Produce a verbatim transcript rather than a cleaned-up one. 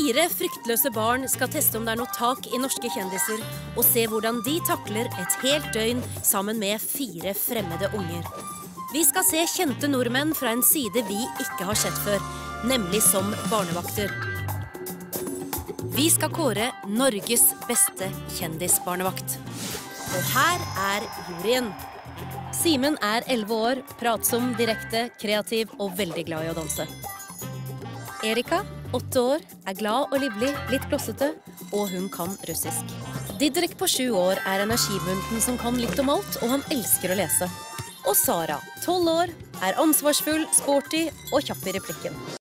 Fire fryktløse barn skal teste om det er noe tak i norske kjendiser, og se hvordan de takler et helt døgn sammen med fire fremmede unger. Vi skal se kjente nordmenn fra en side vi ikke har sett før, nemlig som barnevakter. Vi skal kåre Norges beste kjendisbarnevakt. Og her er juryen. Simen er elleve år, pratsom, direkte, kreativ og veldig glad i å danse. Erika, åtte år, er glad og livlig, litt blossete, og hun kan russisk. Didrik på sju år er energibunten som kan litt om alt, og han elsker å lese. Og Sara, tolv år, er ansvarsfull, sporty og kjapp i replikken.